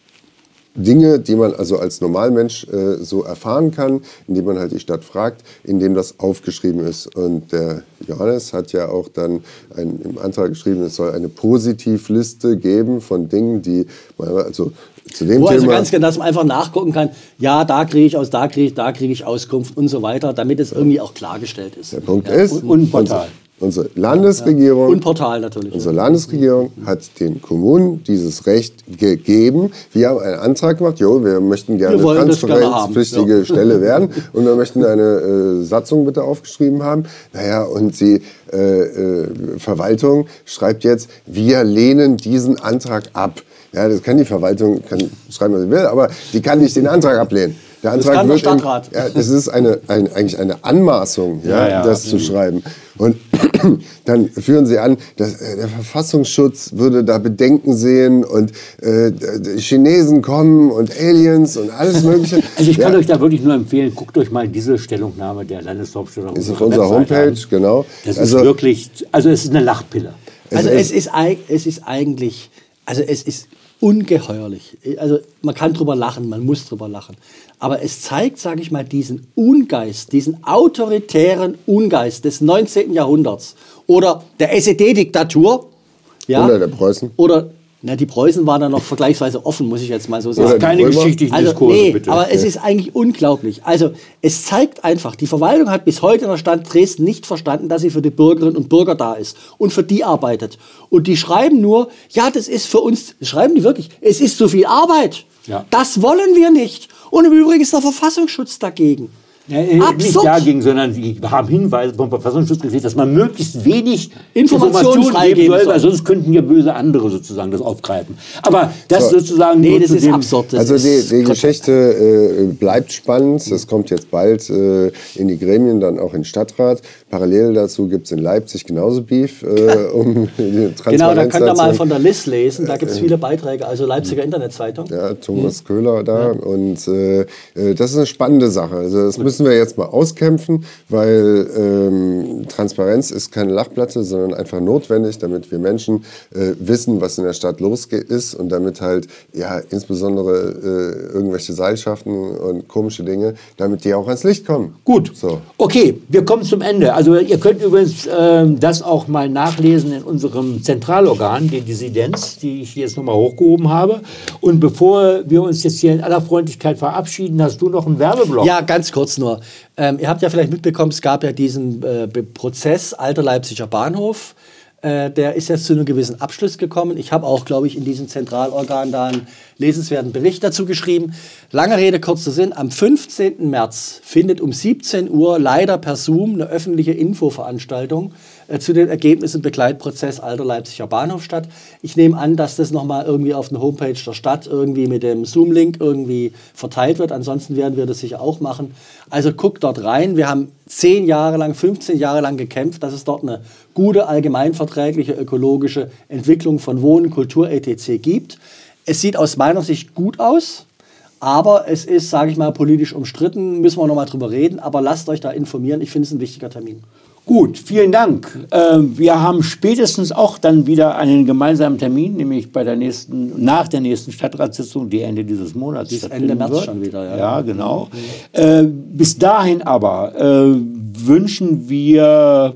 Dinge, die man also als Normalmensch äh, so erfahren kann, indem man halt die Stadt fragt, indem das aufgeschrieben ist. Und der Johannes hat ja auch dann ein, im Antrag geschrieben, es soll eine Positivliste geben von Dingen, die man also zu dem Wo Thema... also ganz genau, dass man einfach nachgucken kann, ja, da kriege ich aus, da kriege ich, da kriege ich Auskunft und so weiter, damit es irgendwie auch klargestellt ist. Der Punkt ja. ist, und, und Portal. Unsere Landesregierung, ja. Und Portal natürlich. Unsere Landesregierung hat den Kommunen dieses Recht gegeben. Wir haben einen Antrag gemacht, jo, wir möchten gerne wir transparenzpflichtige ja. Stelle werden und wir möchten eine äh, Satzung bitte aufgeschrieben haben. Naja, und die äh, äh, Verwaltung schreibt jetzt, wir lehnen diesen Antrag ab. Ja, das kann die Verwaltung kann schreiben, was sie will, aber die kann nicht den Antrag ablehnen. Der Antrag das kann wird der Stadtrat. In, ja, das ist eine, ein, eigentlich eine Anmaßung, ja, ja, ja, das zu schreiben. Und dann führen sie an, dass, äh, der Verfassungsschutz würde da Bedenken sehen und äh, die Chinesen kommen und Aliens und alles Mögliche. Also ich kann ja. euch da wirklich nur empfehlen, guckt euch mal diese Stellungnahme der Landeshauptstadt auf Ist auf unserer Homepage, an. Genau. Das also, ist wirklich, also es ist eine Lachpille. Also es ist, es ist eigentlich, also es ist ungeheuerlich. Also man kann drüber lachen, man muss drüber lachen. Aber es zeigt, sage ich mal, diesen Ungeist, diesen autoritären Ungeist des neunzehnten Jahrhunderts oder der S E D-Diktatur. Ja, oder der Preußen. Oder, na, die Preußen waren dann noch vergleichsweise offen, muss ich jetzt mal so sagen. Oder keine geschichtlichen also, Diskurse, nee, bitte. aber es ist eigentlich unglaublich. Also es zeigt einfach, die Verwaltung hat bis heute in der Stadt Dresden nicht verstanden, dass sie für die Bürgerinnen und Bürger da ist und für die arbeitet. Und die schreiben nur, ja, das ist für uns, schreiben die wirklich, es ist so viel Arbeit. Ja. Das wollen wir nicht. Und im Übrigen ist der Verfassungsschutz dagegen. Ja, nicht dagegen, sondern sie haben Hinweise vom Verfassungsschutz gekriegt, dass man möglichst wenig Informationen Informationen geben soll, weil sonst könnten ja böse andere sozusagen das aufgreifen. Aber das so. sozusagen... Nee, das ist absurd. Das also ist die, die Geschichte äh, bleibt spannend. Das kommt jetzt bald äh, in die Gremien, dann auch in den Stadtrat. Parallel dazu gibt es in Leipzig genauso Beef äh, um die Transparenz. Genau, da könnt ihr mal von der List lesen. Da gibt es viele Beiträge, also Leipziger Internetzeitung. Ja, Thomas mhm. Köhler da. Ja. Und äh, das ist eine spannende Sache. Also das müssen wir jetzt mal auskämpfen, weil ähm, Transparenz ist keine Lachplatte, sondern einfach notwendig, damit wir Menschen äh, wissen, was in der Stadt los ist und damit halt ja insbesondere äh, irgendwelche Seilschaften und komische Dinge, damit die auch ans Licht kommen. Gut, so. Okay, wir kommen zum Ende. Also ihr könnt übrigens äh, das auch mal nachlesen in unserem Zentralorgan, die Dissidenz, die ich jetzt nochmal hochgehoben habe. Und bevor wir uns jetzt hier in aller Freundlichkeit verabschieden, hast du noch einen Werbeblock. Ja, ganz kurz nur. Ähm, ihr habt ja vielleicht mitbekommen, es gab ja diesen äh, Prozess Alter Leipziger Bahnhof. Äh, der ist jetzt zu einem gewissen Abschluss gekommen. Ich habe auch, glaube ich, in diesem Zentralorgan da einen lesenswerten Bericht dazu geschrieben. Lange Rede, kurzer Sinn. Am fünfzehnten März findet um siebzehn Uhr leider per Zoom eine öffentliche Infoveranstaltung äh, zu den Ergebnissen Begleitprozess Alter Leipziger Bahnhof statt. Ich nehme an, dass das nochmal irgendwie auf der Homepage der Stadt irgendwie mit dem Zoom-Link irgendwie verteilt wird. Ansonsten werden wir das sicher auch machen. Also guckt dort rein. Wir haben zehn Jahre lang, fünfzehn Jahre lang gekämpft, dass es dort eine gute, allgemeinverträgliche, ökologische Entwicklung von Wohnen, Kultur, et cetera gibt. Es sieht aus meiner Sicht gut aus, aber es ist, sage ich mal, politisch umstritten. Müssen wir noch mal drüber reden, aber lasst euch da informieren. Ich finde es ein wichtiger Termin. Gut, vielen Dank. Ähm, wir haben spätestens auch dann wieder einen gemeinsamen Termin, nämlich bei der nächsten, nach der nächsten Stadtratssitzung, die Ende dieses Monats. Bis Ende März wird. Schon wieder, ja. Ja, genau. Mhm. Äh, bis dahin aber äh, wünschen wir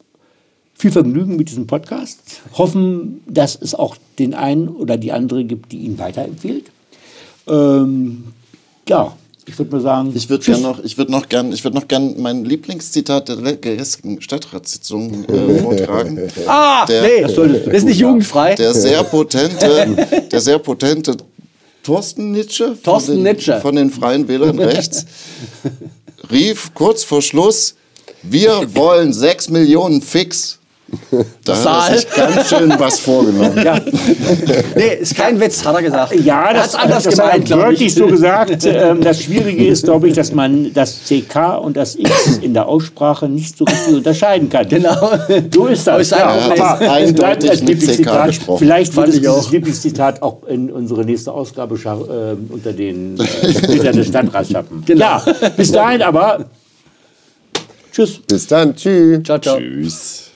viel Vergnügen mit diesem Podcast. Hoffen, dass es auch den einen oder die andere gibt, die ihn weiterempfiehlt. Ähm, ja. Ich würde mal sagen, ich würde gern noch, ich würde noch gern, ich würde noch gern mein Lieblingszitat der gestrigen Stadtratssitzung äh, vortragen. Ah, der, nee, das, das ist nicht jugendfrei. Der sehr potente, der sehr potente Thorsten Nitsche, Thorsten von, den, Nitsche. von den Freien Wählern rechts rief kurz vor Schluss: Wir wollen sechs Millionen fix. Da Saal. hat er sich ganz schön was vorgenommen. Ja, Nee, ist kein Witz, hat er gesagt. ja Er das, hat's anders das gemeint, hat er glaub wirklich ich. so gesagt. Ähm, das Schwierige ist, glaube ich, dass man das C K und das X in der Aussprache nicht so richtig unterscheiden kann. Genau. So ist das. Aber ist ein Ja, Problem. aber Eindeutig bleibt als mit C K Lieblingszitat. gesprochen. Vielleicht wird Fand es ich dieses auch. Lieblingszitat auch in unsere nächste Ausgabe scha- äh, unter den äh, Mitgliedern des Stadtrats schaffen. Genau. Ja, bis dahin aber. Tschüss. Bis dann, tschüss. Ciao, ciao. Tschüss.